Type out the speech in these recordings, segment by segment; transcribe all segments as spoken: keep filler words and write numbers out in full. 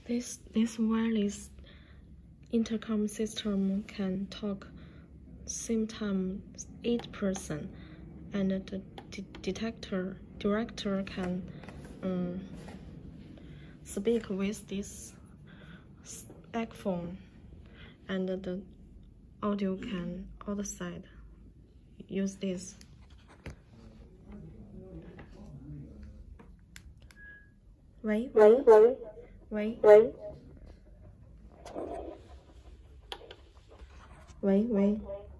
This, this wireless intercom system can talk same time eight person, and the de detector director can um, speak with this earphone, and the audio can outside use this. Wait, wait, wait, wait, wait, wait, wait,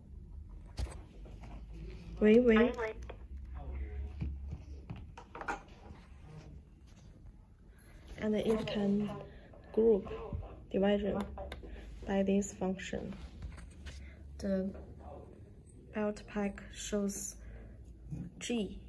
wait, wait. And it can group division by this function. The belt pack shows G